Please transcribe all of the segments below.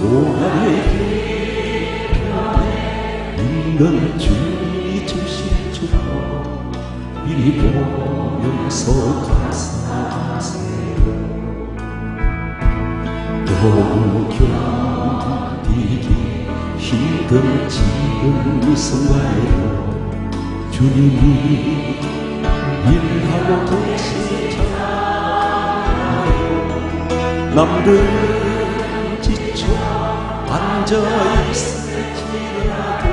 고난의 길에 있는 주님이 주신 축복 미리 보면서 감사하세요. 너무 견디기 힘든 지금 이 순간에도 주님이 일하고 계시잖아요. 남들은 지쳐 앉아있을지라도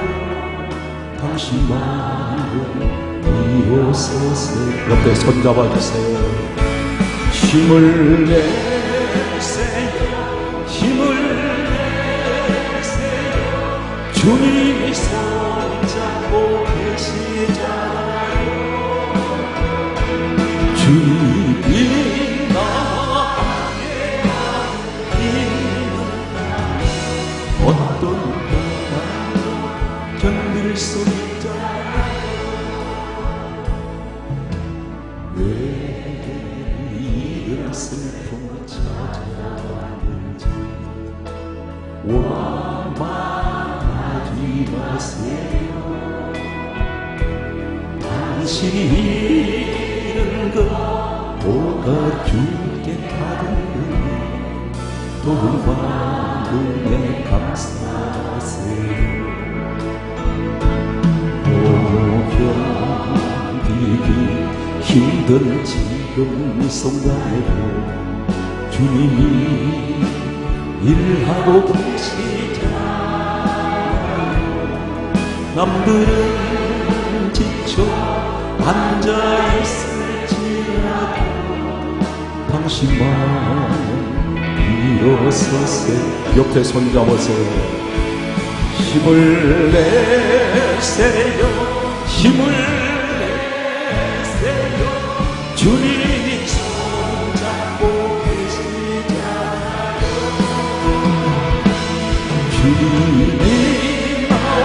당신만은 일어서세요. 옆에 손잡아주세요. 힘을 내세요. 힘을 내세요. 주님이 손잡고 계시잖아요. 주님이 나와 함께하기는 어떤 고난도 견딜 수 있잖아요. 왜 이런 슬픔을 찾아왔는지 원망하지 마세요. 당신이 잃은 것 뭐가 주께 받은 도움 받음에 감사하세요. 견디기 힘든 지금 이 순간에도 주님이 일하고 계시잖아요. 남들은 지쳐 앉아있을지라도 당신만 일어서세요. 옆에 손잡으세요. 힘을 내세요. 힘을 내세요. 주님이 손잡고 계시잖아요. 주님이 나와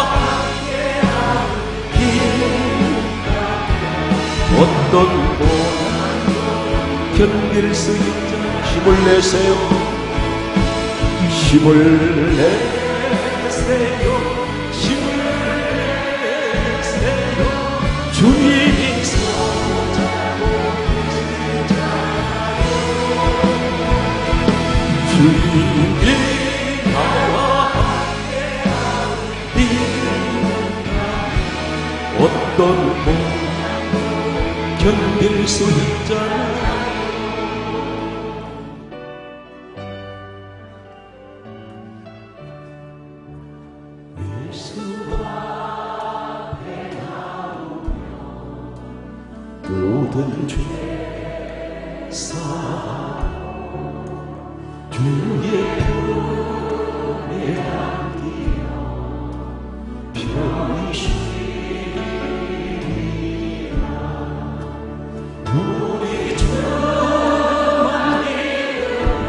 함께하기는 어떤 고난도 견딜 수 있잖아요. 힘을 내세요. 힘을 내세요. 힘을 내세요. 주님이 손잡고 계시잖아요. 주님이 나와 함께하리라. 어떤 고난도 견딜 수 있잖아요. 모든 죄 사하고 주의 품에 안기어 편히 쉬리라. 우리 주만 믿으며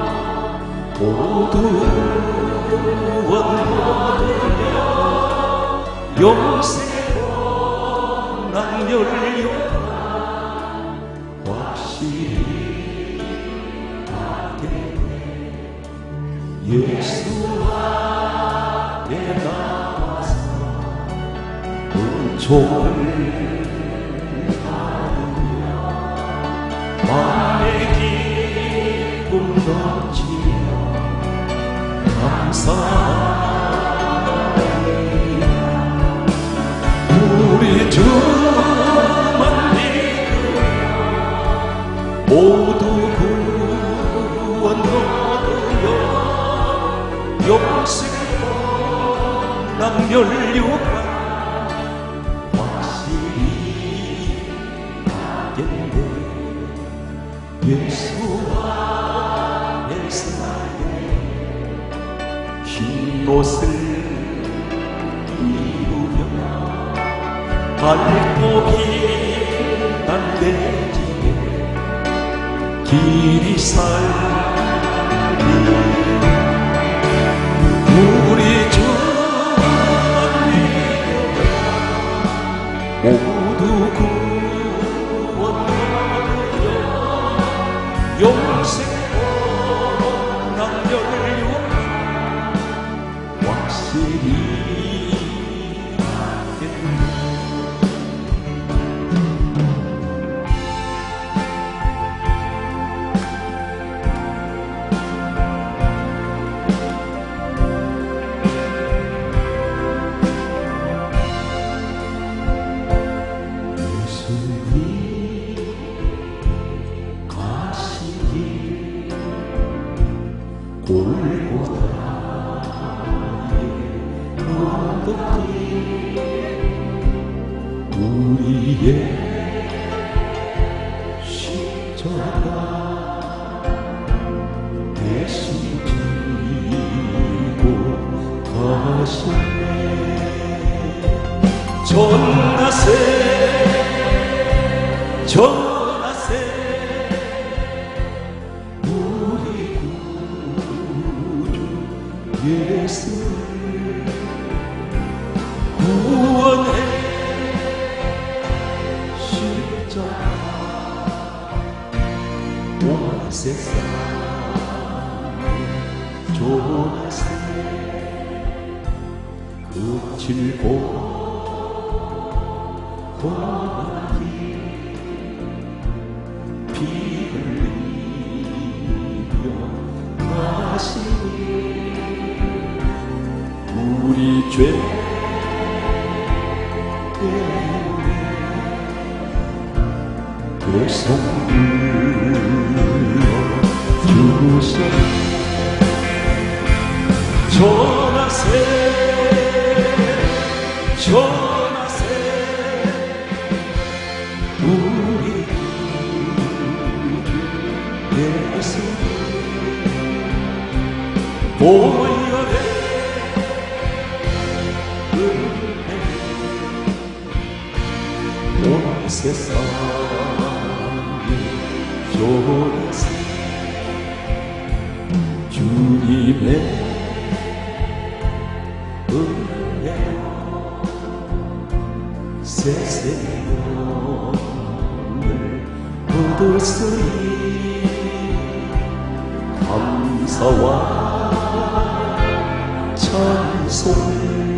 모두 구원 얻으며 영생 낭렬요 확실히 하겠네. 예수 앞에 나와서 은총을 받으며 마음의 기쁨 넘치며 감사합니다. 우리 주만 믿으며 모두 구원 얻으며 영생과 낭렬육과 확실히 하겠네. 예수 안에서 흰 옷을 밝고 빛난 대지에 길이 살리 우리 주님 모두 구원 얻으며 영생과 낭렬을 우리의 십자가 대신 지고 가시네. 전하세 전하세 우리 구주 예수 구원해 십자가 온 세상 전하세 그칠고 고난이 피 흘리며 가시니 우리 죄 때문에 괴성 불러 주셨네. 전하세 전하세 우리 예수 보혈의 은혜 온 세상에 전하세 주님의 은혜 새 생명을 얻었으니 감사와 찬송을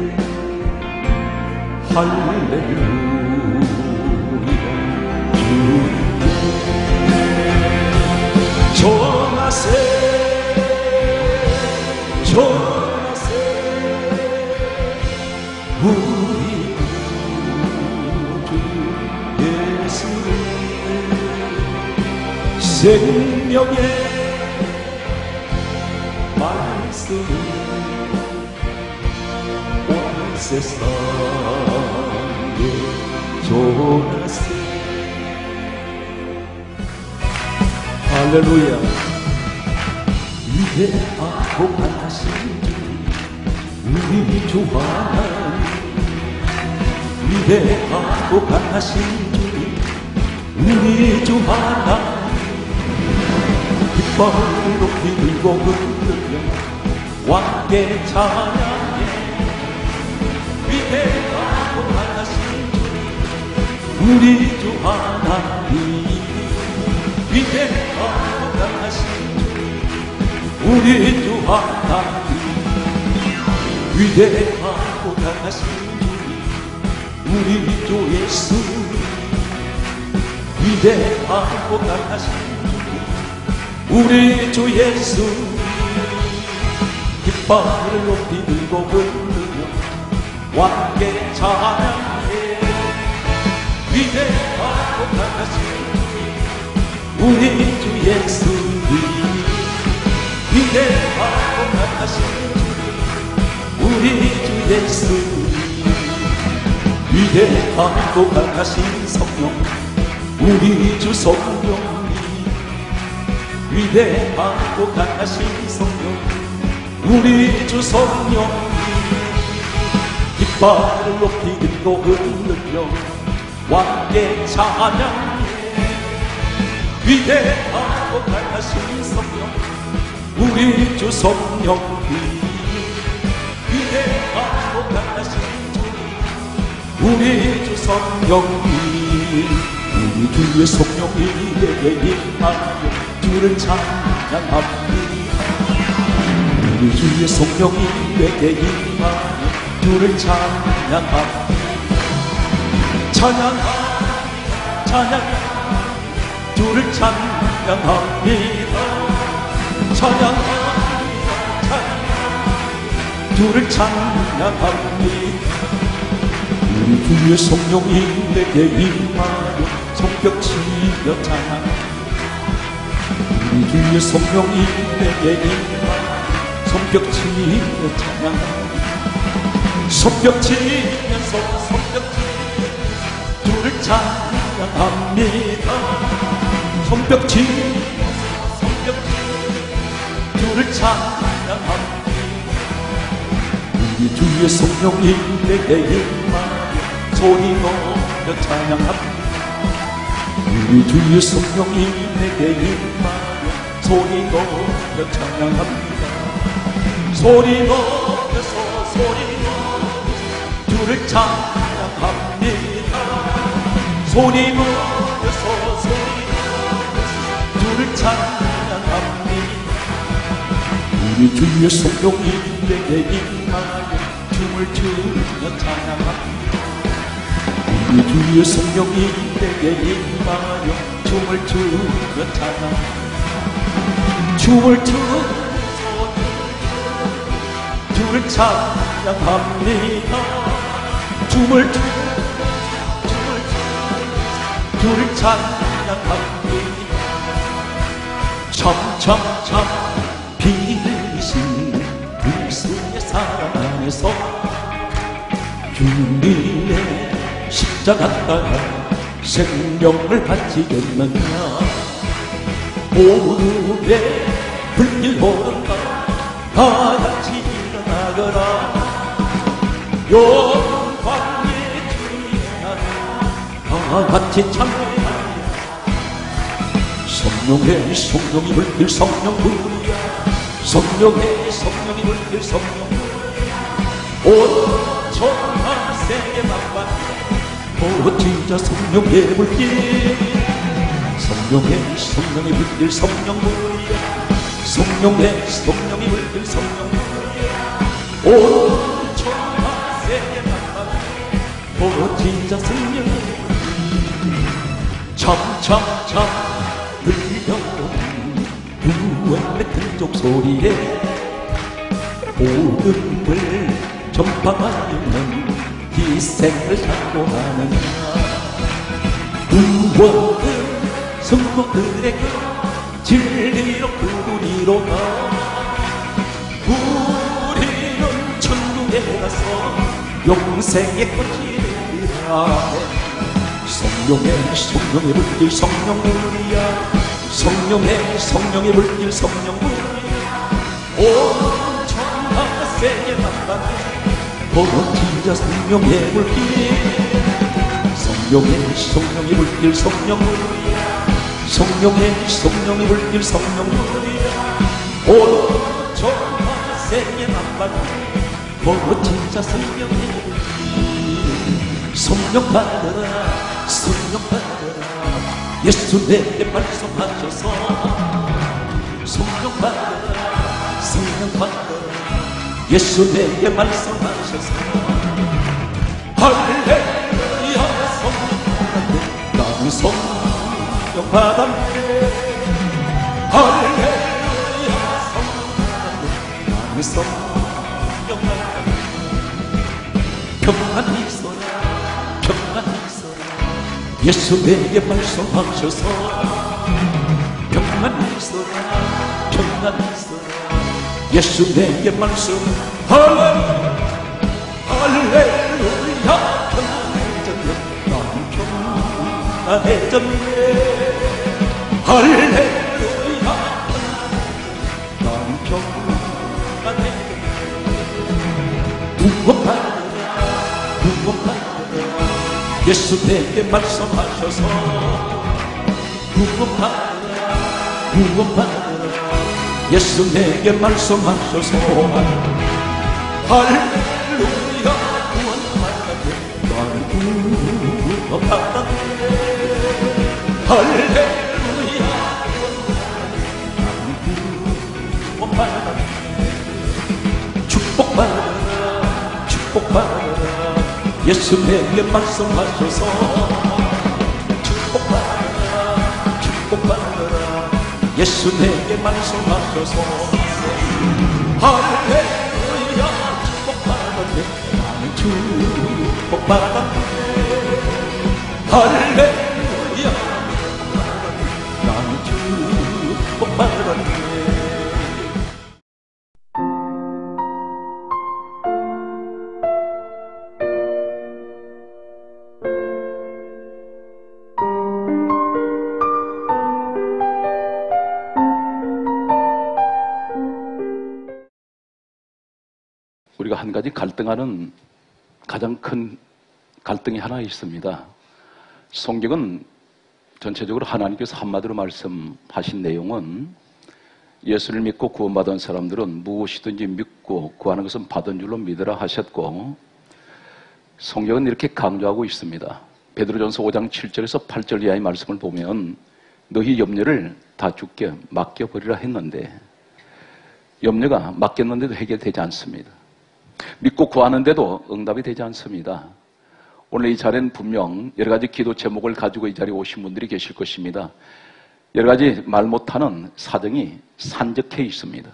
할렐루야. 전하세 전하세 우리 구주 예수를 생명의 말씀을 온 세상에 전하세. 할렐루야. 위대하고 강하신 우리 주 하나님, 위대하고 강하신 우리 주 하나님, 깃발을 높이 들고 흔들며 왕께 찬양해. 위대하고 강하신 우리 주 하나님, 위대하고 강하신 우리 주 하나님, 위대하고 강하신 우리 주 예수, 위대하고 강하신 우리 주 예수, 깃발을 높이 들고 흔들며 왕께 찬양해. 위대하고 강하신 우리 주 예수, 위대하고 강하신 우리 주 예수, 위대하고 강하신 성령 우리 주 성령님, 위대하고 강하신 성령 우리 주 성령님, 깃발을 높이 들고 흔들며 왕께 찬양해. 위대하고 강하신 성령 우리 주 성령님, 위대하고 강하신 우리 주 성령님, 우리 주의 성령이 내게 임하여 주를 찬양합니다. 우리 주의 성령이 내게 임하여 주를 찬양합니다. 찬양합니다. 찬양합니다. 주를 찬양합니다. 찬양합니다. 주를 찬양합니다. 우리 주의 성령이 내게 임하여 손뼉 치며 찬양. 우리 주의 성령이 내게 임하여 손뼉치며 찬양합니다. 손뼉치면서 주를 찬양합니다. 손뼉치면서 주를 찬양합니다. 우리 주의 성령이 내게 임하여 소리 높여 찬양합니다. 우리 주의 성령이 내게 임하여 소리 높여 찬양합니다. 소리 높여서 주를 찬양합니다. 소리 높여서 주를 찬양합니다. 우리 주의 성령이 내게 임하여 춤을 추며 찬양합니다. 우리 주의 성령이 내게 임하여 춤을 추며 찬양합니다. 춤을 추면서 주를 찬양합니다. 춤을 주를 찬양합니다. 참참참 비리신 그리스도의 사랑 안에서 주님의 십자가 따라 생명을 바치겠느냐. 무릎에 불길 오른다 다같이 일어나거라. 영광의 주의 나라 다같이 찬양하라. 성령의 물길 성령불이야. 성령의 물길 성령불이야. 온 천하 세계 만방 버티자 성령의 물길. 성령의 물길 성령불이야. 성령의 물길 성령불이야. 온 천하 세계 만방 버티자 성령의 물길. 참참참 들려오는 구원의 큰족 소리에 복음을 전파하는 희생을 사모하느냐. 구원은 성도들에게 진리로 그리로다. 우리는 천국에 가서 영생의 꽃이 되리라. 성령의 물길 성령불이야. 성령의 물길 성령불이야. 온 천하 세계 만방 버티자 성령의 물길. 성령의 물길 성령불이야. 성령의 물길 성령불이야. 온 천하 세계 만방 버티자 성령의 물길. 성령 받으라 예수 내게 말씀하셔서. 성령 받으라 예수 내게 말씀하셔서. 할렐루야 성령 받았네. 나는 성령 받았네. 할렐루야 성령 받았네. 나는 성령 받았네. 평안히 있어라 예수 내게 말씀하셔서. 평안히 있어라 예수 내게 말씀. 할렐루야 평안해졌네. 나는 평안해졌네. 할렐루야 나는 평안해졌네. 구원받으라 예수 내게 말씀하셔서. 구원받으라 예수 내게 말씀하셔서. 할렐루야 구원받았네. 나는 구원받았네. 할렐루야 나는 구원받았네. 축복받으라 예수 내게 말씀하셔서. 축복받으라 예수 내게 말씀하셔서. 할렐루야 축복받았네. 나는 축복받았네. 할렐루야 나는 축복받았네. 우리가 한 가지 갈등하는 가장 큰 갈등이 하나 있습니다. 성경은 전체적으로 하나님께서 한마디로 말씀하신 내용은 예수를 믿고 구원받은 사람들은 무엇이든지 믿고 구하는 것은 받은 줄로 믿으라 하셨고, 성경은 이렇게 강조하고 있습니다. 베드로전서 5장 7절에서 8절 이하의 말씀을 보면 너희 염려를 다 주께 맡겨버리라 했는데, 염려가 맡겼는데도 해결되지 않습니다. 믿고 구하는데도 응답이 되지 않습니다. 오늘 이 자리는 분명 여러 가지 기도 제목을 가지고 이 자리에 오신 분들이 계실 것입니다. 여러 가지 말 못하는 사정이 산적해 있습니다.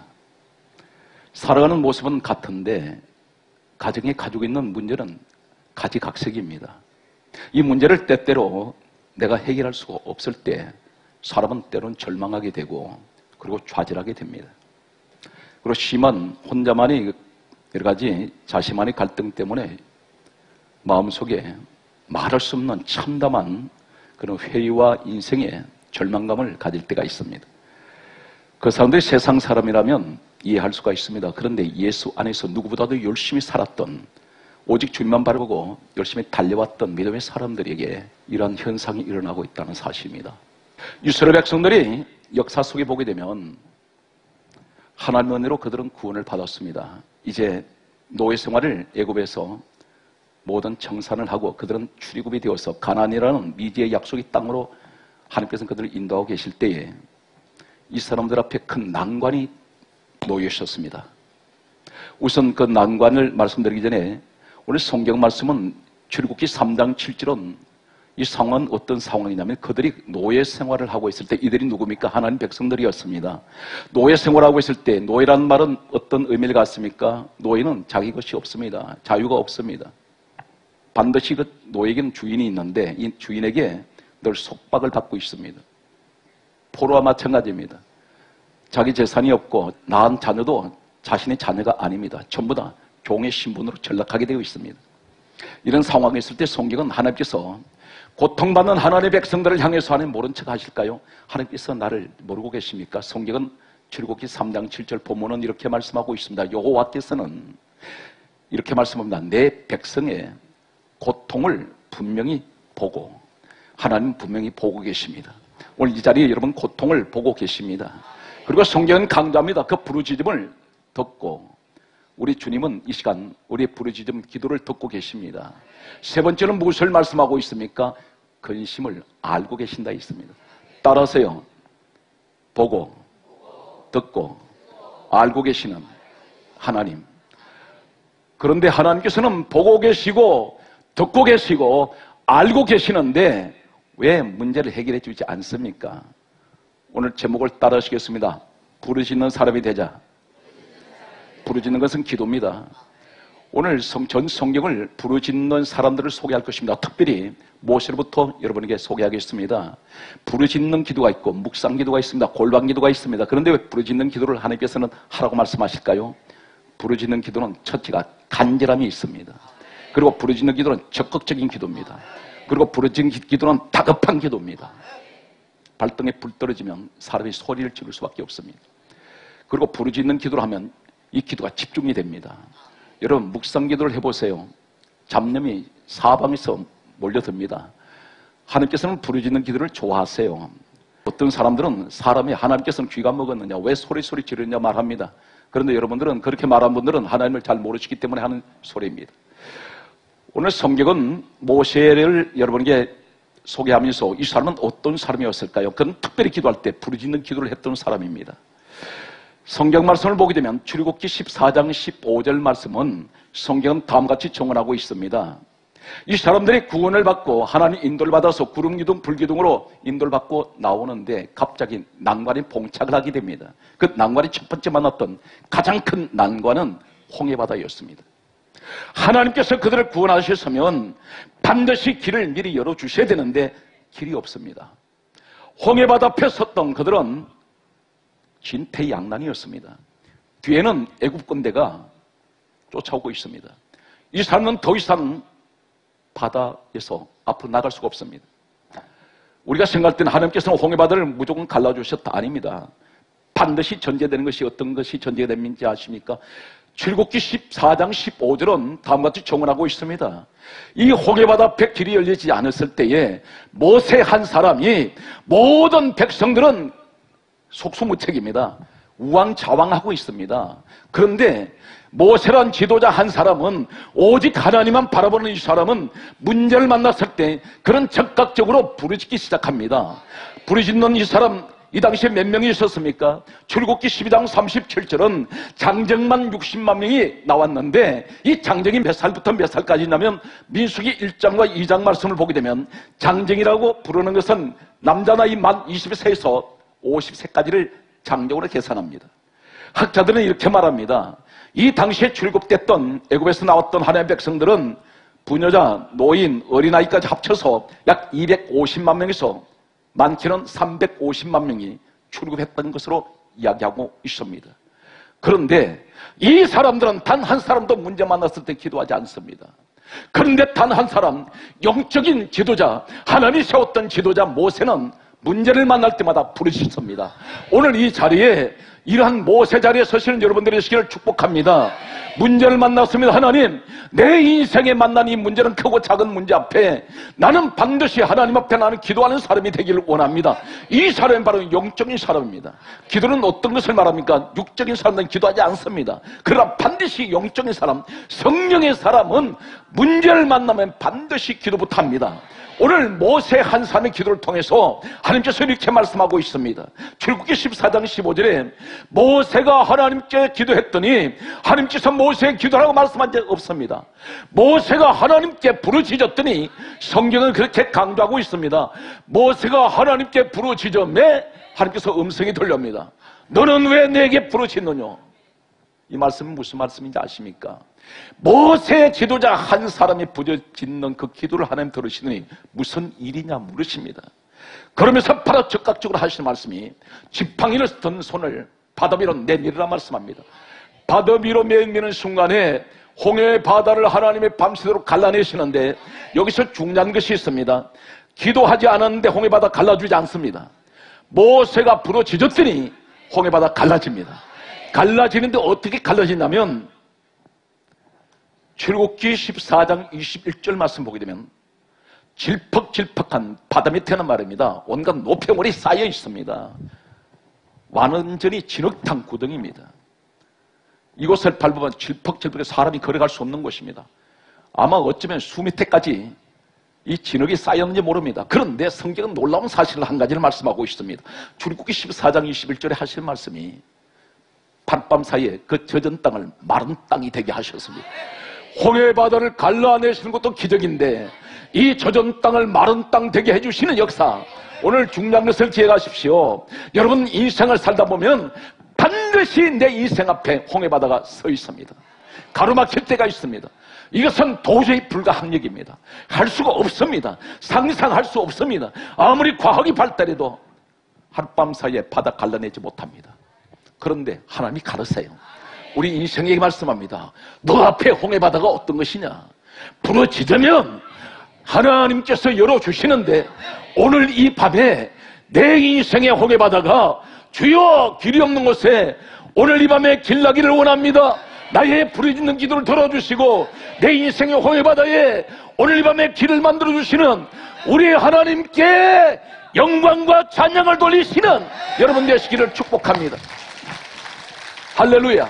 살아가는 모습은 같은데 가정에 가지고 있는 문제는 가지각색입니다. 이 문제를 때때로 내가 해결할 수가 없을 때 사람은 때로는 절망하게 되고 그리고 좌절하게 됩니다. 그리고 심한 혼자만의 여러 가지 자신만의 갈등 때문에 마음속에 말할 수 없는 참담한 그런 회의와 인생의 절망감을 가질 때가 있습니다. 그 사람들이 세상 사람이라면 이해할 수가 있습니다. 그런데 예수 안에서 누구보다도 열심히 살았던, 오직 주님만 바라보고 열심히 달려왔던 믿음의 사람들에게 이러한 현상이 일어나고 있다는 사실입니다. 이스라엘 백성들이 역사 속에 보게 되면 하나님의 은혜로 그들은 구원을 받았습니다. 이제 노예 생활을 애굽에서 모든 정산을 하고 그들은 출애굽이 되어서 가나안이라는 미지의 약속의 땅으로 하나님께서는 그들을 인도하고 계실 때에 이 사람들 앞에 큰 난관이 놓여 있었습니다. 우선 그 난관을 말씀드리기 전에 오늘 성경 말씀은 출애굽기 3장 7절은 이 상황은 어떤 상황이냐면 그들이 노예 생활을 하고 있을 때, 이들이 누굽니까? 하나님 백성들이었습니다. 노예 생활하고 있을 때, 노예라는 말은 어떤 의미를 갖습니까? 노예는 자기 것이 없습니다. 자유가 없습니다. 반드시 그 노예에게는 주인이 있는데 이 주인에게 늘 속박을 받고 있습니다. 포로와 마찬가지입니다. 자기 재산이 없고 낳은 자녀도 자신의 자녀가 아닙니다. 전부 다 종의 신분으로 전락하게 되어 있습니다. 이런 상황에 있을 때 성경은 하나님께서 고통받는 하나님의 백성들을 향해서 하나님 모른 척 하실까요? 하나님께서 나를 모르고 계십니까? 성경은 출애굽기 3장 7절 본문은 이렇게 말씀하고 있습니다. 여호와께서는 이렇게 말씀합니다. 내 백성의 고통을 분명히 보고, 하나님은 분명히 보고 계십니다. 오늘 이 자리에 여러분 고통을 보고 계십니다. 그리고 성경은 강조합니다. 그 부르짖음을 듣고, 우리 주님은 이 시간 우리의 부르짖음 기도를 듣고 계십니다. 세 번째는 무엇을 말씀하고 있습니까? 근심을 알고 계신다 있습니다. 따라서요. 보고, 듣고, 알고 계시는 하나님. 그런데 하나님께서는 보고 계시고 듣고 계시고 알고 계시는데 왜 문제를 해결해 주지 않습니까? 오늘 제목을 따라하시겠습니다. 부르짖는 사람이 되자. 부르짖는 것은 기도입니다. 오늘 전 성경을 부르짖는 사람들을 소개할 것입니다. 특별히 모세로부터 여러분에게 소개하겠습니다. 부르짖는 기도가 있고 묵상 기도가 있습니다. 골방 기도가 있습니다. 그런데 왜 부르짖는 기도를 하나님께서는 하라고 말씀하실까요? 부르짖는 기도는 첫째가 간절함이 있습니다. 그리고 부르짖는 기도는 적극적인 기도입니다. 그리고 부르짖는 기도는 다급한 기도입니다. 발등에 불 떨어지면 사람이 소리를 지를 수밖에 없습니다. 그리고 부르짖는 기도를 하면 이 기도가 집중이 됩니다. 여러분 묵상 기도를 해보세요. 잡념이 사방에서 몰려듭니다. 하나님께서는 부르짖는 기도를 좋아하세요. 어떤 사람들은 사람이 하나님께서는 귀가 먹었느냐, 왜 소리 지르느냐 말합니다. 그런데 여러분들은, 그렇게 말한 분들은 하나님을 잘 모르시기 때문에 하는 소리입니다. 오늘 성경은 모세를 여러분에게 소개하면서 이 사람은 어떤 사람이었을까요? 그는 특별히 기도할 때 부르짖는 기도를 했던 사람입니다. 성경 말씀을 보게 되면 출애굽기 14장 15절 말씀은 성경은 다음과 같이 정언하고 있습니다. 이 사람들이 구원을 받고 하나님 인도를 받아서 구름기둥 불기둥으로 인도를 받고 나오는데 갑자기 난관에 봉착을 하게 됩니다. 그 난관이 첫 번째 만났던 가장 큰 난관은 홍해바다였습니다. 하나님께서 그들을 구원하셨으면 반드시 길을 미리 열어주셔야 되는데 길이 없습니다. 홍해바다 앞에 섰던 그들은 진퇴양난이었습니다. 뒤에는 애굽 군대가 쫓아오고 있습니다. 이 사람은 더 이상 바다에서 앞으로 나갈 수가 없습니다. 우리가 생각할 때는 하나님께서는 홍해바다를 무조건 갈라주셨다. 아닙니다. 반드시 전제되는 것이 어떤 것이 전제가 됩니까 아십니까? 출애굽기 14장 15절은 다음과 같이 정언하고 있습니다. 이 홍해바다 앞에 길이 열리지 않았을 때에 모세 한 사람이 모든 백성들은 속수무책입니다. 우왕좌왕하고 있습니다. 그런데 모세란 지도자 한 사람은 오직 하나님만 바라보는 이 사람은 문제를 만났을 때 그런 적극적으로 부르짖기 시작합니다. 부르짖는 이 사람, 이 당시에 몇 명이 있었습니까? 출애굽기 12장 37절은 장정만 60만 명이 나왔는데 이 장정이 몇 살부터 몇 살까지냐면 민수기 1장과 2장 말씀을 보게 되면 장정이라고 부르는 것은 남자 나이 만 20세에서 50세까지를 장정으로 계산합니다. 학자들은 이렇게 말합니다. 이 당시에 출국됐던 애굽에서 나왔던 하나님의 백성들은 부녀자, 노인, 어린아이까지 합쳐서 약 250만 명에서 많게는 350만 명이 출국했던 것으로 이야기하고 있습니다. 그런데 이 사람들은 단 한 사람도 문제 만났을 때 기도하지 않습니다. 그런데 단 한 사람, 영적인 지도자, 하나님이 세웠던 지도자 모세는 문제를 만날 때마다 부르짖습니다. 오늘 이 자리에 이러한 모세 자리에 서시는 여러분들의 시기를 축복합니다. 문제를 만났습니다. 하나님, 내 인생에 만난 이 문제는 크고 작은 문제 앞에 나는 반드시 하나님 앞에 나는 기도하는 사람이 되기를 원합니다. 이 사람이 바로 영적인 사람입니다. 기도는 어떤 것을 말합니까? 육적인 사람은 기도하지 않습니다. 그러나 반드시 영적인 사람, 성령의 사람은 문제를 만나면 반드시 기도부터 합니다. 오늘 모세 한 사람의 기도를 통해서 하나님께서 이렇게 말씀하고 있습니다. 출애굽기 14장 15절에 모세가 하나님께 기도했더니 하나님께서 모세의 기도라고 말씀한 적 없습니다. 모세가 하나님께 부르짖었더니 성경은 그렇게 강조하고 있습니다. 모세가 하나님께 부르짖음에 하나님께서 음성이 들립니다. 너는 왜 내게 부르짖느냐? 이 말씀은 무슨 말씀인지 아십니까? 모세 지도자 한 사람이 부르짖는 그 기도를 하나님 들으시더니 무슨 일이냐 물으십니다. 그러면서 바로 즉각적으로 하시는 말씀이 지팡이를 든 손을 바다 위로 내밀으라 말씀합니다. 바다 위로 내미는 순간에 홍해 바다를 하나님의 밤새도록 갈라내시는데 여기서 중요한 것이 있습니다. 기도하지 않았는데 홍해 바다 갈라주지 않습니다. 모세가 부르짖었더니 홍해 바다 갈라집니다. 갈라지는데 어떻게 갈라지냐면 출애굽기 14장 21절 말씀 보게 되면 질퍽질퍽한 바다 밑에는 말입니다. 온갖 노폐물이 쌓여 있습니다. 완전히 진흙탕 구덩이입니다. 이곳을 밟으면 질퍽질퍽해 사람이 걸어갈 수 없는 곳입니다. 아마 어쩌면 수미태까지 이 진흙이 쌓였는지 모릅니다. 그런데 성경은 놀라운 사실을 한 가지를 말씀하고 있습니다. 출애굽기 14장 21절에 하실 말씀이 밤밤 사이에 그 젖은 땅을 마른 땅이 되게 하셨습니다. 홍해 바다를 갈라내시는 것도 기적인데 이 젖은 땅을 마른 땅 되게 해주시는 역사, 오늘 중요한 것을 기억하십시오. 여러분 인생을 살다 보면 반드시 내 인생 앞에 홍해 바다가 서 있습니다. 가로막힐 때가 있습니다. 이것은 도저히 불가항력입니다. 할 수가 없습니다. 상상할 수 없습니다. 아무리 과학이 발달해도 하룻밤 사이에 바다 갈라내지 못합니다. 그런데 하나님이 가르세요. 우리 인생에게 말씀합니다. 너 앞에 홍해 바다가 어떤 것이냐? 부르짖으면 하나님께서 열어주시는데 오늘 이 밤에 내 인생의 홍해 바다가 주여 길이 없는 곳에 오늘 이 밤에 길 나기를 원합니다. 나의 부르짖는 기도를 들어주시고 내 인생의 홍해 바다에 오늘 이 밤에 길을 만들어주시는 우리 하나님께 영광과 찬양을 돌리시는 여러분 되시기를 축복합니다. 할렐루야.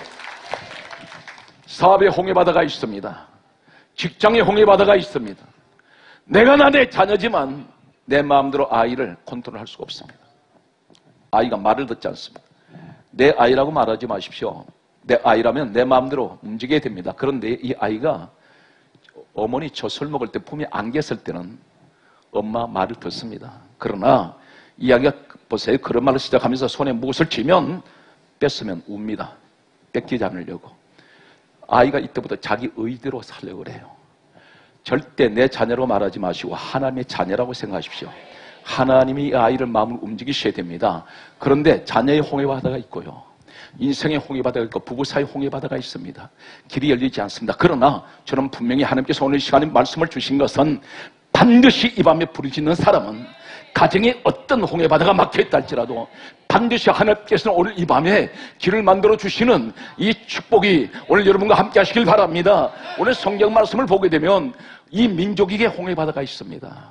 사업의 홍해 바다가 있습니다. 직장의 홍해 바다가 있습니다. 내가 내 자녀지만 내 마음대로 아이를 컨트롤할 수가 없습니다. 아이가 말을 듣지 않습니다. 내 아이라고 말하지 마십시오. 내 아이라면 내 마음대로 움직여야 됩니다. 그런데 이 아이가 어머니 젖을 먹을 때 품에 안겼을 때는 엄마 말을 듣습니다. 그러나 이 아이가 보세요. 그런 말을 시작하면서 손에 무엇을 쥐면 뺐으면 웁니다. 뺏기지 않으려고. 아이가 이때부터 자기 의대로 살려고 그래요. 절대 내 자녀로 말하지 마시고 하나님의 자녀라고 생각하십시오. 하나님이 이 아이를 마음을 움직이셔야 됩니다. 그런데 자녀의 홍해 바다가 있고요. 인생의 홍해 바다가 있고 부부 사이 홍해 바다가 있습니다. 길이 열리지 않습니다. 그러나 저는 분명히 하나님께서 오늘 시간에 말씀을 주신 것은 반드시 이 밤에 부르짖는 사람은 가정에 어떤 홍해바다가 막혀있다 할지라도 반드시 하나님께서는 오늘 이 밤에 길을 만들어 주시는 이 축복이 오늘 여러분과 함께 하시길 바랍니다. 오늘 성경 말씀을 보게 되면 이 민족에게 홍해바다가 있습니다.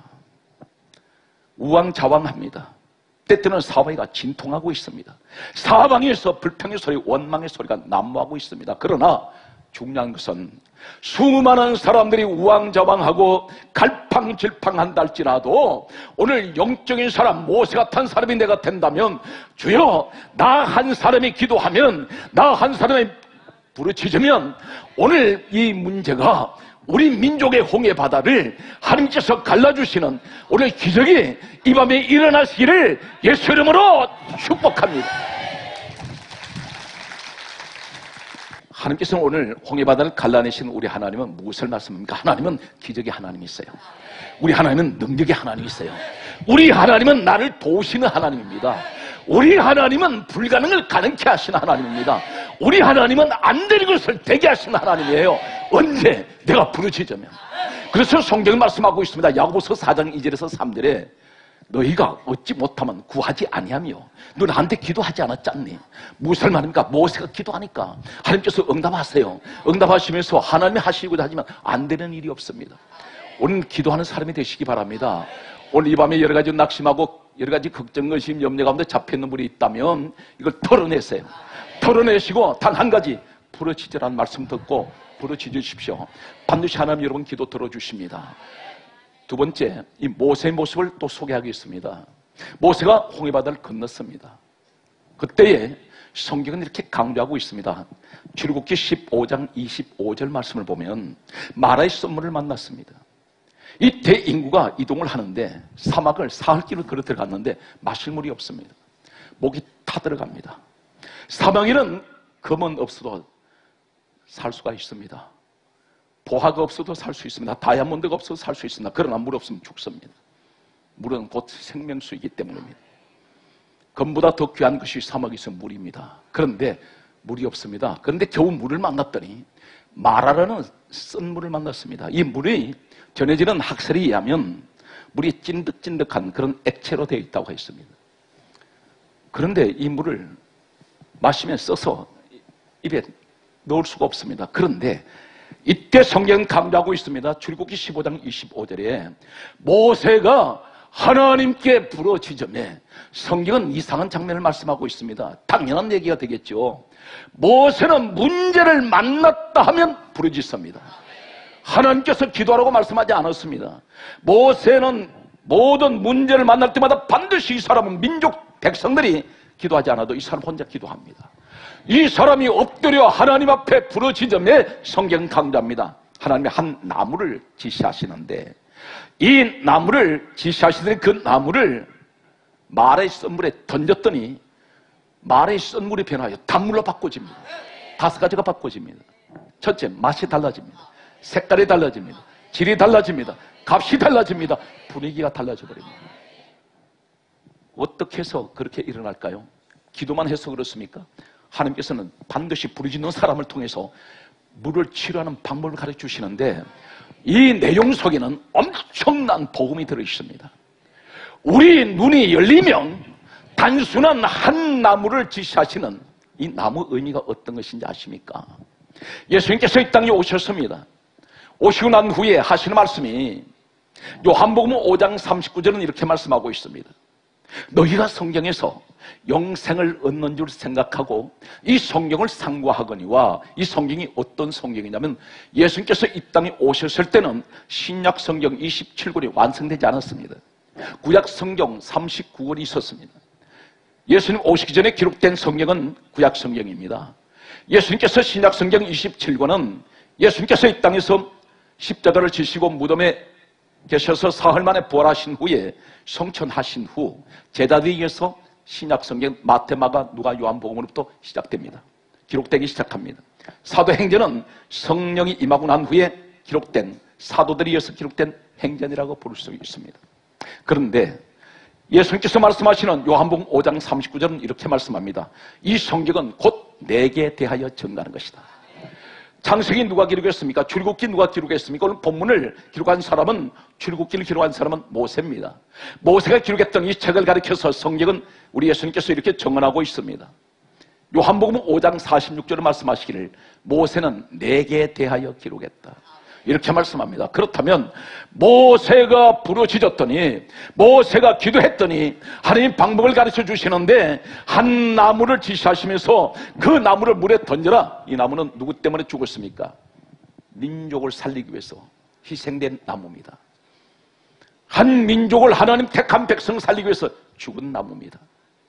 우왕좌왕합니다. 때때는 사방이가 진통하고 있습니다. 사방에서 불평의 소리, 원망의 소리가 난무하고 있습니다. 그러나 중요한 것은 수많은 사람들이 우왕좌왕하고 갈팡질팡한다 할지라도 오늘 영적인 사람, 모세 같은 사람이 내가 된다면 주여 나 한 사람이 기도하면, 나 한 사람이 부르짖으면 오늘 이 문제가 우리 민족의 홍해바다를 하나님께서 갈라주시는 오늘 기적이 이 밤에 일어나시기를 예수 이름으로 축복합니다. 하나님께서는 오늘 홍해바다를 갈라내신 우리 하나님은 무엇을 말씀합니까? 하나님은 기적의 하나님이세요. 우리 하나님은 능력의 하나님이세요. 우리 하나님은 나를 도우시는 하나님입니다. 우리 하나님은 불가능을 가능케 하시는 하나님입니다. 우리 하나님은 안 되는 것을 되게 하시는 하나님이에요. 언제? 내가 부르짖으면. 그래서 성경이 말씀하고 있습니다. 야고보서 4장 2절에서 3절에 너희가 얻지 못하면 구하지 아니하며 너 나한테 기도하지 않았잖니? 무슨 말입니까? 모세가 기도하니까 하나님께서 응답하세요. 응답하시면서 하나님이 하시고자 하지만 안 되는 일이 없습니다. 오늘 기도하는 사람이 되시기 바랍니다. 오늘 이 밤에 여러 가지 낙심하고 여러 가지 걱정, 의심, 염려 가운데 잡혀있는 분이 있다면 이걸 털어내세요. 털어내시고 단 한 가지 부르짖으라는 말씀 듣고 부르짖으십시오. 반드시 하나님 여러분 기도 들어주십니다. 두 번째, 이 모세의 모습을 또 소개하겠습니다. 모세가 홍해바다를 건넜습니다. 그때에 성경은 이렇게 강조하고 있습니다. 출애굽기 15장 25절 말씀을 보면 마라의 썸물을 만났습니다. 이 대인구가 이동을 하는데 사막을 사흘길을 걸어 들어갔는데 마실 물이 없습니다. 목이 타들어갑니다. 사방에는 금은 없어도 살 수가 있습니다. 보화가 없어도 살 수 있습니다. 다이아몬드가 없어도 살 수 있습니다. 그러나 물 없으면 죽습니다. 물은 곧 생명수이기 때문입니다. 금보다 더 귀한 것이 사막에서 물입니다. 그런데 물이 없습니다. 그런데 겨우 물을 만났더니 마라라는 쓴 물을 만났습니다. 이 물이 전해지는 학설에 의하면 물이 찐득찐득한 그런 액체로 되어 있다고 했습니다. 그런데 이 물을 마시면 써서 입에 넣을 수가 없습니다. 그런데 이때 성경은 강조하고 있습니다. 출애굽기 15장 25절에 모세가 하나님께 부르짖으매, 성경은 이상한 장면을 말씀하고 있습니다. 당연한 얘기가 되겠죠. 모세는 문제를 만났다 하면 부르짖습니다. 하나님께서 기도하라고 말씀하지 않았습니다. 모세는 모든 문제를 만날 때마다 반드시 이 사람은 민족 백성들이 기도하지 않아도 이 사람 혼자 기도합니다. 이 사람이 엎드려 하나님 앞에 부르짖음에 성경 강조합니다. 하나님이 한 나무를 지시하시는데 이 나무를 지시하시더니 그 나무를 마라의 썬물에 던졌더니 마라의 썬물이 변하여 단물로 바꿔집니다. 5가지가 바꿔집니다. 첫째, 맛이 달라집니다. 색깔이 달라집니다. 질이 달라집니다. 값이 달라집니다. 분위기가 달라져 버립니다. 어떻게 해서 그렇게 일어날까요? 기도만 해서 그렇습니까? 하나님께서는 반드시 부르짖는 사람을 통해서 물을 치료하는 방법을 가르쳐 주시는데 이 내용 속에는 엄청난 복음이 들어있습니다. 우리 눈이 열리면 단순한 한 나무를 지시하시는 이 나무 의미가 어떤 것인지 아십니까? 예수님께서 이 땅에 오셨습니다. 오시고 난 후에 하시는 말씀이 요한복음 5장 39절은 이렇게 말씀하고 있습니다. 너희가 성경에서 영생을 얻는 줄 생각하고 이 성경을 상고하거니와, 이 성경이 어떤 성경이냐면 예수님께서 이 땅에 오셨을 때는 신약 성경 27권이 완성되지 않았습니다. 구약 성경 39권이 있었습니다. 예수님 오시기 전에 기록된 성경은 구약 성경입니다. 예수님께서 신약 성경 27권은 예수님께서 이 땅에서 십자가를 지시고 무덤에 계셔서 사흘 만에 부활하신 후에 성천하신 후 제자들에 의해서 신약 성경 마태, 마가, 누가, 요한복음으로부터 시작됩니다. 기록되기 시작합니다. 사도행전은 성령이 임하고 난 후에 기록된, 사도들에 의해서 기록된 행전이라고 부를 수 있습니다. 그런데 예수님께서 말씀하시는 요한복음 5장 39절은 이렇게 말씀합니다. 이 성경은 곧 내게 대하여 증거하는 것이다. 창세기 누가 기록했습니까? 출애굽기 누가 기록했습니까? 오늘 본문을 기록한 사람은, 출애굽기를 기록한 사람은 모세입니다. 모세가 기록했던 이 책을 가리켜서 성경은 우리 예수님께서 이렇게 정언하고 있습니다. 요한복음 5장 46절에 말씀하시기를 모세는 내게 대하여 기록했다, 이렇게 말씀합니다. 그렇다면 모세가 부르짖었더니, 모세가 기도했더니 하나님 방법을 가르쳐 주시는데 한 나무를 지시하시면서 그 나무를 물에 던져라. 이 나무는 누구 때문에 죽었습니까? 민족을 살리기 위해서 희생된 나무입니다. 한 민족을, 하나님 택한 백성을 살리기 위해서 죽은 나무입니다.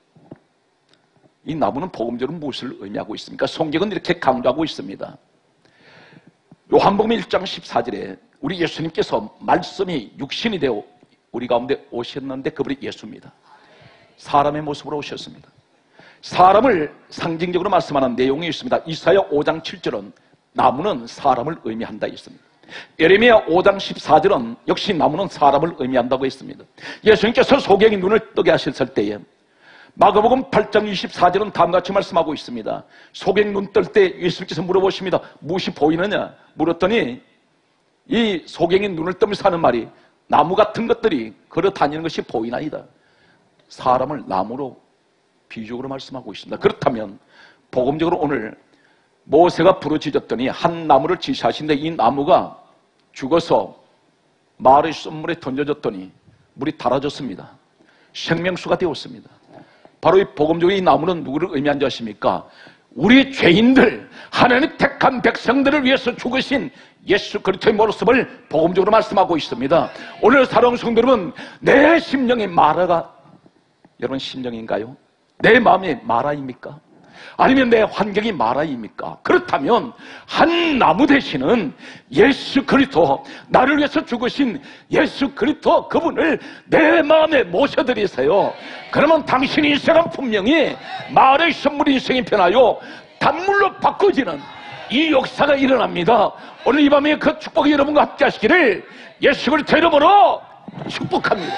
이 나무는 복음적으로 무엇을 의미하고 있습니까? 성경은 이렇게 강조하고 있습니다. 요한복음 1장 14절에 우리 예수님께서 말씀이 육신이 되어 우리 가운데 오셨는데 그분이 예수입니다. 사람의 모습으로 오셨습니다. 사람을 상징적으로 말씀하는 내용이 있습니다. 이사야 5장 7절은 나무는 사람을 의미한다 했습니다. 예레미야 5장 14절은 역시 나무는 사람을 의미한다고 했습니다. 예수님께서 소경이 눈을 뜨게 하셨을 때에 마가복음 8장 24절은 다음과 같이 말씀하고 있습니다. 소경 눈 뜰 때 예수님께서 물어보십니다. 무엇이 보이느냐? 물었더니 이 소경이 눈을 뜨면서 하는 말이 나무 같은 것들이 걸어 다니는 것이 보이나이다. 사람을 나무로 비유적으로 말씀하고 있습니다. 그렇다면 복음적으로 오늘 모세가 부르짖었더니 한 나무를 지시하신데 이 나무가 죽어서 마을의 썸물에 던져졌더니 물이 달아졌습니다. 생명수가 되었습니다. 바로 이 복음적으로 이 나무는 누구를 의미한 것입니까? 우리 죄인들, 하나님 택한 백성들을 위해서 죽으신 예수 그리스도의 모습을 복음적으로 말씀하고 있습니다. 오늘 사랑하는 성도 여러분, 내 심령이 마라가 여러분 심령인가요? 내 마음이 마라입니까? 아니면 내 환경이 마라입니까? 그렇다면 한 나무 대신은 예수 그리스도, 나를 위해서 죽으신 예수 그리스도 그분을 내 마음에 모셔드리세요. 그러면 당신 인생은 분명히 마라의 선물 인생이 변하여 단물로 바꿔지는 이 역사가 일어납니다. 오늘 이 밤에 그 축복이 여러분과 함께 하시기를 예수 그리스도 이름으로 축복합니다.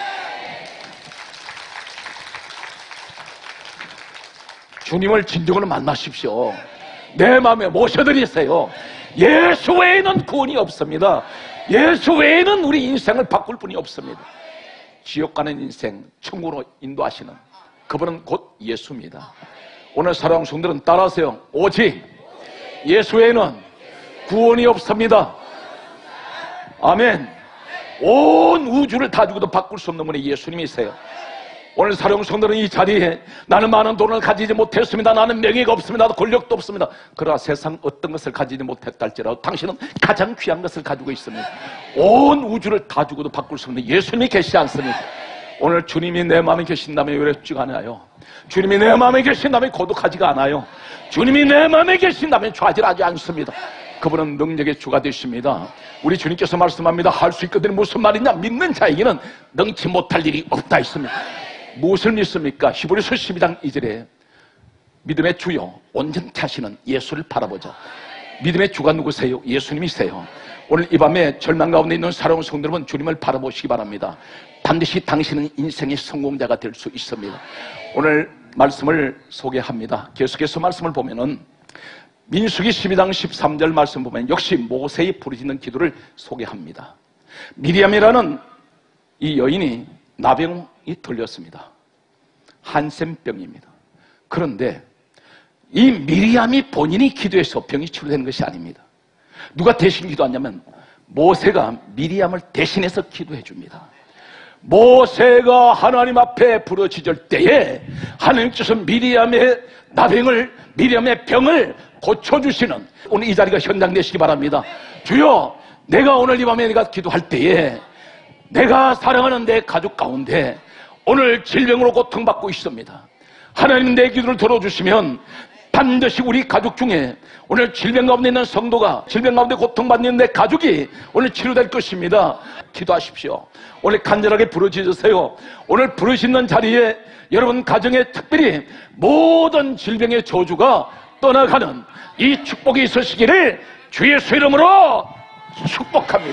주님을 진정으로 만나십시오. 내 마음에 모셔드리세요. 예수 외에는 구원이 없습니다. 예수 외에는 우리 인생을 바꿀 분이 없습니다. 지옥 가는 인생, 천국으로 인도하시는 그분은 곧 예수입니다. 오늘 사랑하는 성도들은 따라하세요. 오직 예수 외에는 구원이 없습니다. 아멘. 온 우주를 다 주고도 바꿀 수 없는 분이 예수님이세요. 오늘 사랑하는 성도들은 이 자리에 나는 많은 돈을 가지지 못했습니다. 나는 명예가 없습니다. 권력도 없습니다. 그러나 세상 어떤 것을 가지지 못했다 할지라도 당신은 가장 귀한 것을 가지고 있습니다. 온 우주를 다 주고도 바꿀 수 없는 예수님이 계시지 않습니까? 오늘 주님이 내 마음에 계신다면 외롭지가 않아요. 주님이 내 마음에 계신다면 고독하지가 않아요. 주님이 내 마음에 계신다면 좌절하지 않습니다. 그분은 능력의 주가 되십니다. 우리 주님께서 말씀합니다. 할 수 있거든. 무슨 말이냐? 믿는 자에게는 능치 못할 일이 없다 했습니다. 무엇을 믿습니까? 히브리서 12장 2절에 믿음의 주요 온전케 하시는 예수를 바라보자. 믿음의 주가 누구세요? 예수님이세요. 오늘 이 밤에 절망 가운데 있는 사랑하는 성도 여러분, 주님을 바라보시기 바랍니다. 반드시 당신은 인생의 성공자가 될 수 있습니다. 오늘 말씀을 소개합니다. 계속해서 말씀을 보면은 민수기 12장 13절 말씀 보면 역시 모세의 부르짖는 기도를 소개합니다. 미리암이라는 이 여인이 나병이 들렸습니다. 한센병입니다. 그런데 이 미리암이 본인이 기도해서 병이 치료되는 것이 아닙니다. 누가 대신 기도하냐면 모세가 미리암을 대신해서 기도해 줍니다. 모세가 하나님 앞에 부르짖을 때에 하나님께서 미리암의 나병을, 미리암의 병을 고쳐주시는 오늘 이 자리가 현장되시기 바랍니다. 주여, 내가 오늘 이 밤에 내가 기도할 때에 내가 사랑하는 내 가족 가운데 오늘 질병으로 고통받고 있습니다. 하나님 내 기도를 들어주시면 반드시 우리 가족 중에 오늘 질병 가운데 있는 성도가, 질병 가운데 고통받는 내 가족이 오늘 치료될 것입니다. 기도하십시오. 오늘 간절하게 부르짖으세요. 오늘 부르짖는 자리에 여러분 가정에 특별히 모든 질병의 저주가 떠나가는 이 축복이 있으시기를 주 예수 이름으로 축복합니다.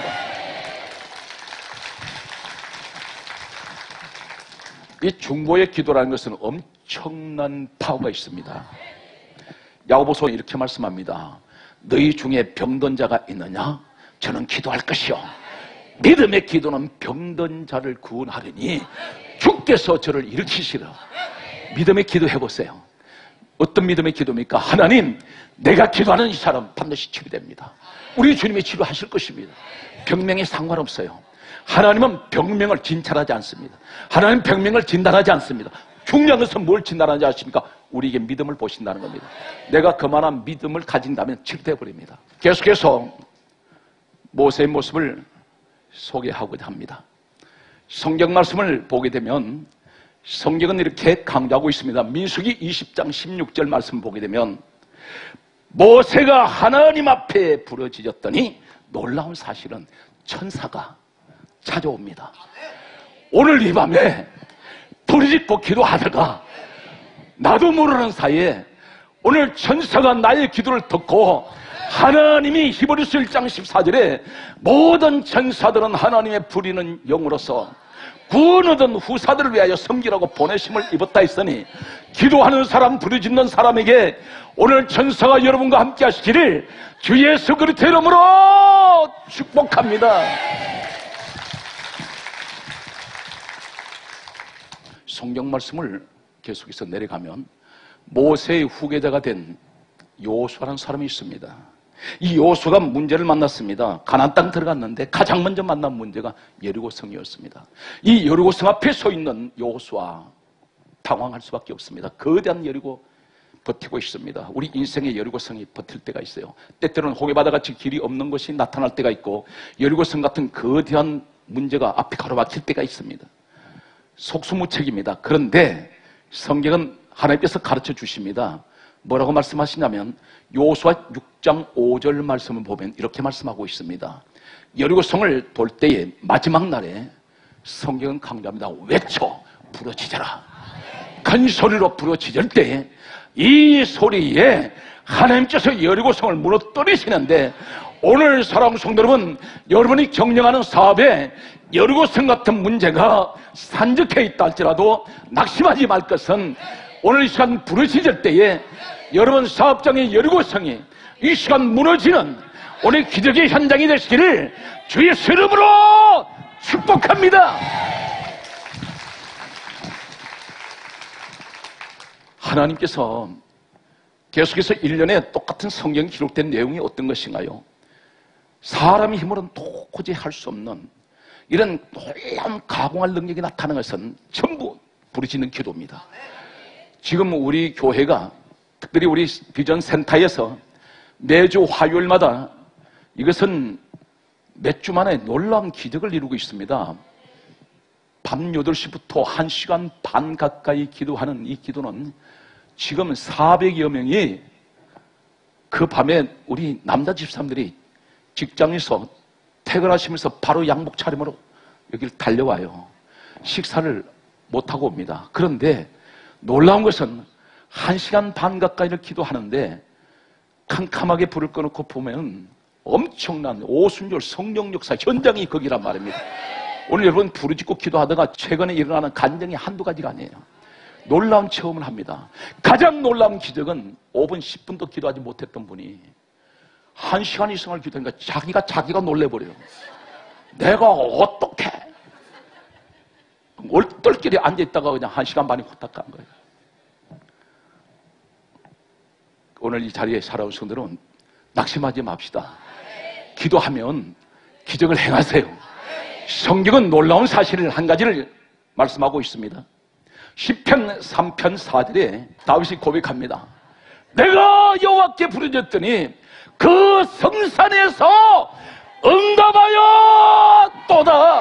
이 중보의 기도라는 것은 엄청난 파워가 있습니다. 야고보서 이렇게 말씀합니다. 너희 중에 병든 자가 있느냐? 저는 기도할 것이요. 믿음의 기도는 병든 자를 구원하려니 주께서 저를 일으키시라. 믿음의 기도 해보세요. 어떤 믿음의 기도입니까? 하나님, 내가 기도하는 이 사람 반드시 치료됩니다. 우리 주님이 치료하실 것입니다. 병명에 상관없어요. 하나님은 병명을 진찰하지 않습니다. 하나님은 병명을 진단하지 않습니다. 중요한 것은 뭘 진단하는지 아십니까? 우리에게 믿음을 보신다는 겁니다. 내가 그만한 믿음을 가진다면 치료돼 버립니다. 계속해서 모세의 모습을 소개하고자 합니다. 성경 말씀을 보게 되면 성경은 이렇게 강조하고 있습니다. 민수기 20장 16절 말씀 보게 되면 모세가 하나님 앞에 부르짖었더니 놀라운 사실은 천사가 찾아옵니다. 오늘 이 밤에 부르짖고 기도하다가 나도 모르는 사이에 오늘 천사가 나의 기도를 듣고 하나님이 히브리서 1장 14절에 모든 천사들은 하나님의 부리는 영으로서 구원 얻은 후사들을 위하여 섬기라고 보내심을 입었다 했으니 기도하는 사람, 부르짖는 사람에게 오늘 천사가 여러분과 함께 하시기를 주 예수 그리스도의 이름으로 축복합니다. 성경 말씀을 계속해서 내려가면 모세의 후계자가 된 여호수아라는 사람이 있습니다. 이 여호수아가 문제를 만났습니다. 가나안 땅 들어갔는데 가장 먼저 만난 문제가 여리고성이었습니다. 이 여리고성 앞에 서 있는 여호수아 당황할 수밖에 없습니다. 거대한 여리고 버티고 있습니다. 우리 인생의 여리고성이 버틸 때가 있어요. 때때로는 호게바다같이 길이 없는 것이 나타날 때가 있고 여리고성 같은 거대한 문제가 앞에 가로막힐 때가 있습니다. 속수무책입니다. 그런데 성경은 하나님께서 가르쳐 주십니다. 뭐라고 말씀하시냐면 여호수아 6장 5절 말씀을 보면 이렇게 말씀하고 있습니다. 여리고성을 돌 때에 마지막 날에 성경은 강조합니다. 외쳐 부르짖어라. 큰 소리로 부르짖을 때 이 소리에 하나님께서 여리고성을 무너뜨리시는데 오늘 사랑하는 성도 여러분, 여러분이 경영하는 사업에 여리고성 같은 문제가 산적해 있다 할지라도 낙심하지 말 것은 오늘 이 시간 부르짖을 때에 여러분 사업장의 여리고성이 이 시간 무너지는 오늘 기적의 현장이 되시기를 주의 이름으로 축복합니다. 하나님께서 계속해서 1년에 똑같은 성경이 기록된 내용이 어떤 것인가요? 사람의 힘으로는 도저히 할 수 없는 이런 놀라운 가공할 능력이 나타나는 것은 전부 부르짖는 기도입니다. 지금 우리 교회가 특별히 우리 비전 센터에서 매주 화요일마다 이것은 몇 주 만에 놀라운 기적을 이루고 있습니다. 밤 8시부터 1시간 반 가까이 기도하는 이 기도는 지금 400여 명이 그 밤에 우리 남자 집사람들이 직장에서 퇴근하시면서 바로 양복 차림으로 여기를 달려와요. 식사를 못하고 옵니다. 그런데 놀라운 것은 1시간 반 가까이를 기도하는데 캄캄하게 불을 꺼놓고 보면 엄청난 오순절 성령 역사 현장이 거기란 말입니다. 오늘 여러분 부르짖고 기도하다가 최근에 일어나는 간증이 한두 가지가 아니에요. 놀라운 체험을 합니다. 가장 놀라운 기적은 5분 10분도 기도하지 못했던 분이 1시간 이상을 기도하니까 자기가 놀래버려요. 내가 어떻게 얼떨결에 앉아있다가 그냥 1시간 반이 후딱 간 거예요. 오늘 이 자리에 살아온 성들은 낙심하지 맙시다. 기도하면 기적을 행하세요. 성경은 놀라운 사실을 한 가지를 말씀하고 있습니다. 시편 3편 4절에 다윗이 고백합니다. 내가 여호와께 부르짖었더니 그 성산에서 응답하여 또다.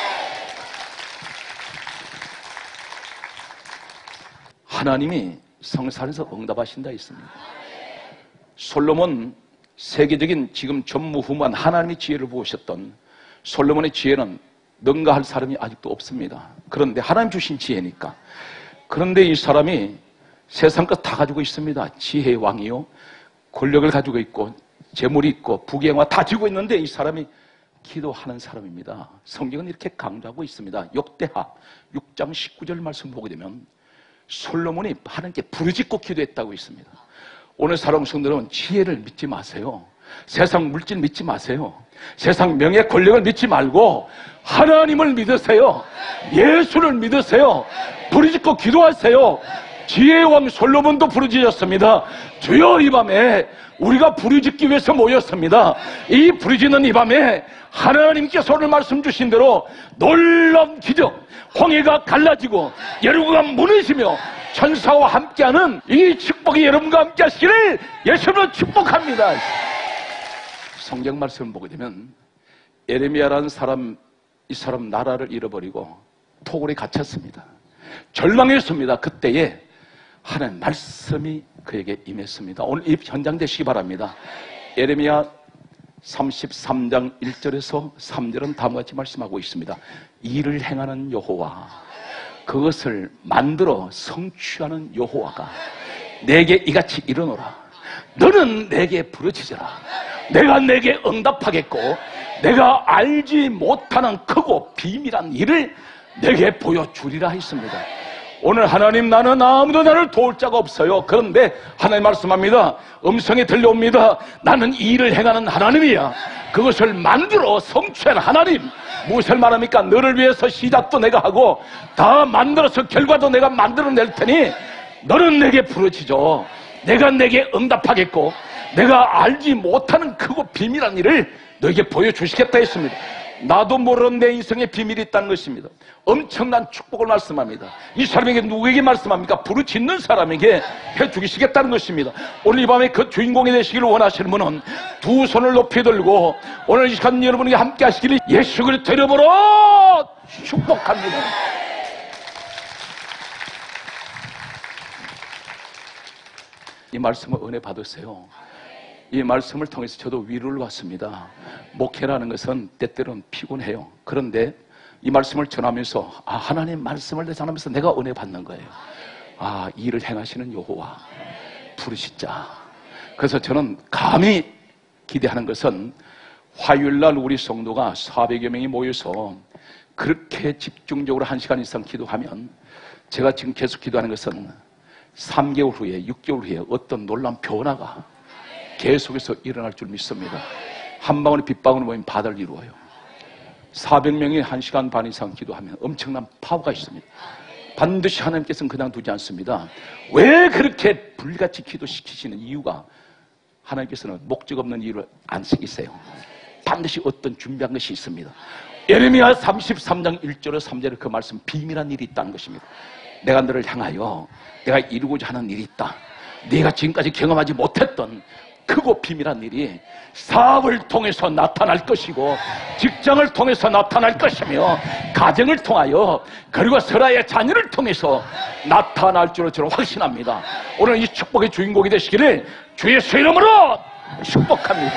하나님이 성산에서 응답하신다 했습니다. 솔로몬 세계적인 지금 전무후무한 하나님의 지혜를 보셨던 솔로몬의 지혜는 능가할 사람이 아직도 없습니다. 그런데 하나님 주신 지혜니까. 그런데 이 사람이 세상 것 다 가지고 있습니다. 지혜의 왕이요, 권력을 가지고 있고 재물이 있고 부귀영화 다 지고 있는데 이 사람이 기도하는 사람입니다. 성경은 이렇게 강조하고 있습니다. 역대하 6장 19절 말씀 보게 되면 솔로몬이 하나님께 부르짖고 기도했다고 있습니다. 오늘 사랑 성도들은 지혜를 믿지 마세요. 세상 물질 믿지 마세요. 세상 명예 권력을 믿지 말고 하나님을 믿으세요. 예수를 믿으세요. 부르짖고 기도하세요. 지혜의 왕 솔로몬도 부르짖었습니다. 주여, 이 밤에 우리가 부르짖기 위해서 모였습니다. 이 부르짖는 이 밤에 하나님께서 오늘 말씀 주신 대로 놀라운 기적, 홍해가 갈라지고 여러분과 무너지며 천사와 함께하는 이 축복이 여러분과 함께 하시기를 예수로 축복합니다. 성경 말씀을 보게 되면 예레미야라는 사람, 이 사람 나라를 잃어버리고 토굴에 갇혔습니다. 절망했습니다. 그때에 하나님 말씀이 그에게 임했습니다. 오늘 이 현장 되시기 바랍니다. 예레미야 33장 1절에서 3절은 다음과 같이 말씀하고 있습니다. 일을 행하는 여호와, 그것을 만들어 성취하는 여호와가 내게 이같이 이르노라. 너는 내게 부르짖어라. 내가 내게 응답하겠고 내가 알지 못하는 크고 비밀한 일을 내게 보여주리라 했습니다. 오늘 하나님, 나는 아무도 나를 도울 자가 없어요. 그런데 하나님 말씀합니다. 음성이 들려옵니다. 나는 이 일을 행하는 하나님이야. 그것을 만들어 성취한 하나님. 무엇을 말합니까? 너를 위해서 시작도 내가 하고 다 만들어서 결과도 내가 만들어낼 테니 너는 내게 부르짖어. 내가 내게 응답하겠고 내가 알지 못하는 크고 비밀한 일을 너에게 보여주시겠다 했습니다. 나도 모르는 내 인생에 비밀이 있다는 것입니다. 엄청난 축복을 말씀합니다. 이 사람에게 누구에게 말씀합니까? 부르짖는 사람에게 해주시겠다는 것입니다. 오늘 이 밤에 그 주인공이 되시기를 원하시는 분은 두 손을 높이 들고 오늘 이 시간 여러분에게 함께 하시기를 예수 그리스도 이름으로 축복합니다. 이 말씀을 은혜 받으세요. 이 말씀을 통해서 저도 위로를 받습니다. 목회라는 것은 때때로는 피곤해요. 그런데 이 말씀을 전하면서 하나님 말씀을 전하면서 내가 은혜 받는 거예요. 이 일을 행하시는 여호와 부르짖자. 그래서 저는 감히 기대하는 것은 화요일날 우리 성도가 400여 명이 모여서 그렇게 집중적으로 1시간 이상 기도하면 제가 지금 계속 기도하는 것은 3개월 후에 6개월 후에 어떤 놀라운 변화가 계속해서 일어날 줄 믿습니다. 한 방울의 빗방울이 모이면 바다를 이루어요. 400명이 1시간 반 이상 기도하면 엄청난 파워가 있습니다. 반드시 하나님께서는 그냥 두지 않습니다. 왜 그렇게 불같이 기도시키시는 이유가 하나님께서는 목적 없는 이유를 안 쓰기세요. 반드시 어떤 준비한 것이 있습니다. 예레미야 33장 1절에 3절에 그 말씀, 비밀한 일이 있다는 것입니다. 내가 너를 향하여 내가 이루고자 하는 일이 있다. 네가 지금까지 경험하지 못했던 크고 비밀한 일이 사업을 통해서 나타날 것이고 직장을 통해서 나타날 것이며 가정을 통하여 그리고 설아의 자녀를 통해서 나타날 줄로 저는 확신합니다. 오늘 이 축복의 주인공이 되시기를 주 예수의 이름으로 축복합니다.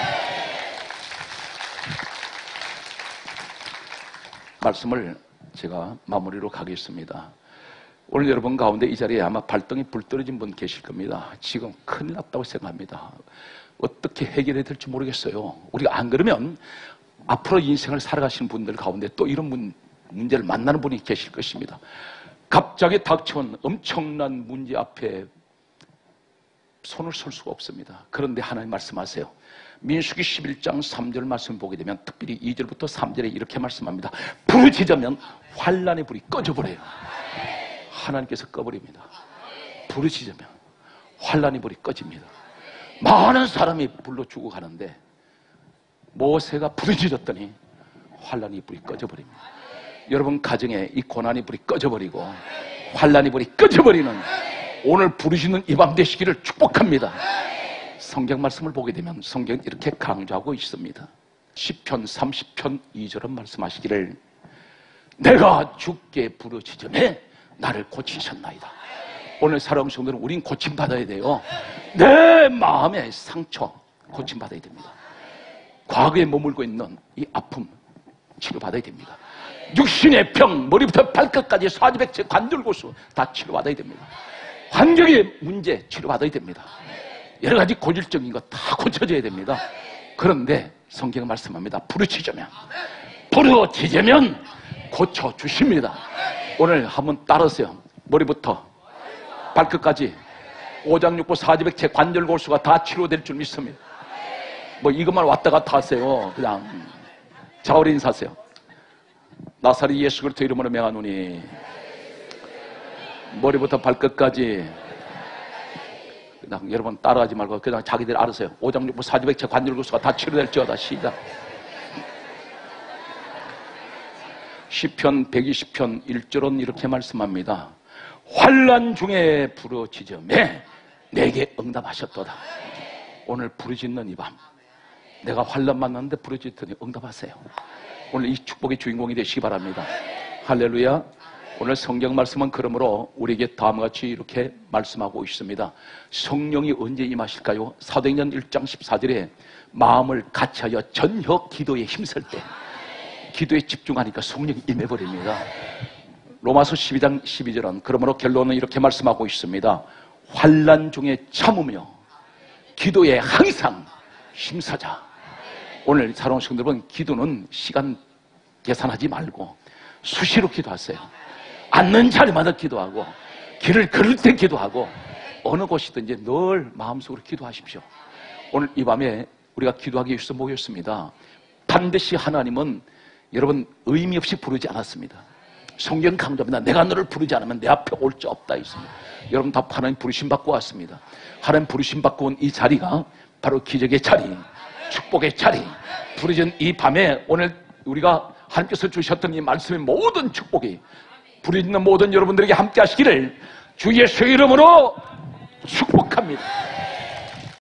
말씀을 제가 마무리로 가겠습니다. 오늘 여러분 가운데 이 자리에 아마 발등에 불 떨어진 분 계실 겁니다. 지금 큰일 났다고 생각합니다. 어떻게 해결해야 될지 모르겠어요. 우리가 안 그러면 앞으로 인생을 살아가시는 분들 가운데 또 이런 문제를 만나는 분이 계실 것입니다. 갑자기 닥쳐온 엄청난 문제 앞에 손을 설 수가 없습니다. 그런데 하나님 말씀하세요. 민수기 11장 3절 말씀 보게 되면 특별히 2절부터 3절에 이렇게 말씀합니다. 부르짖으면 환란의 불이 꺼져버려요. 하나님께서 꺼버립니다. 부르짖으면 환란의 불이 꺼집니다. 많은 사람이 불로 죽어가는데 모세가 부르짖었더니 환란의 불이 꺼져버립니다. 여러분 가정에 이 고난의 불이 꺼져버리고 환란의 불이 꺼져버리는 오늘 부르짖는 이 밤 되시기를 축복합니다. 성경 말씀을 보게 되면 성경은 이렇게 강조하고 있습니다. 시편 30편 2절은 말씀하시기를 내가 주께 부르짖으매 나를 고치셨나이다. 오늘 사랑하는 성도들은 우린 고침받아야 돼요. 내 마음의 상처 고침받아야 됩니다. 과거에 머물고 있는 이 아픔 치료받아야 됩니다. 육신의 병, 머리부터 발끝까지 사지백체 관절고수 다 치료받아야 됩니다. 환경의 문제 치료받아야 됩니다. 여러 가지 고질적인 거 다 고쳐져야 됩니다. 그런데 성경 말씀합니다. 부르짖으면 고쳐주십니다. 오늘 한번 따라하세요. 머리부터 발끝까지 오장육부 사지백체 관절골수가 다 치료될 줄 믿습니다. 뭐 이것만 왔다 갔다 하세요. 그냥 자우리 인사하세요. 나사렛 예수 그리스도 이름으로 명하노니 머리부터 발끝까지 그냥 여러분 따라하지 말고 그냥 자기들 알아서 해요. 오장육부 사지백체 관절골수가 다 치료될지어다. 시작. 시편 120편 1절은 이렇게 말씀합니다. 환난 중에 부르짖음에 내게 응답하셨도다. 오늘 부르짖는 이 밤 내가 환난 만났는데 부르짖더니 응답하세요. 오늘 이 축복의 주인공이 되시기 바랍니다. 할렐루야. 오늘 성경 말씀은 그러므로 우리에게 다음과 같이 이렇게 말씀하고 있습니다. 성령이 언제 임하실까요? 사도행전 1장 14절에 마음을 같이하여 전혀 기도에 힘쓸 때 기도에 집중하니까 성령이 임해버립니다. 로마서 12장 12절은 그러므로 결론은 이렇게 말씀하고 있습니다. 환난 중에 참으며 기도에 항상 힘쓰자. 오늘 사랑하는 성도 여러분, 기도는 시간 계산하지 말고 수시로 기도하세요. 앉는 자리마다 기도하고 길을 걸을 때 기도하고 어느 곳이든지 늘 마음속으로 기도하십시오. 오늘 이 밤에 우리가 기도하기 위해서 모였습니다. 반드시 하나님은 여러분 의미 없이 부르지 않았습니다. 성경 강조합니다. 내가 너를 부르지 않으면 내 앞에 올 자 없다 있습니다. 여러분 다 하나님 부르심 받고 왔습니다. 하나님 부르심 받고 온 이 자리가 바로 기적의 자리, 축복의 자리. 부르짖은 이 밤에 오늘 우리가 하나님께서 주셨던 이 말씀의 모든 축복이 부르짖는 모든 여러분들에게 함께 하시기를 주 예수의 이름으로 축복합니다.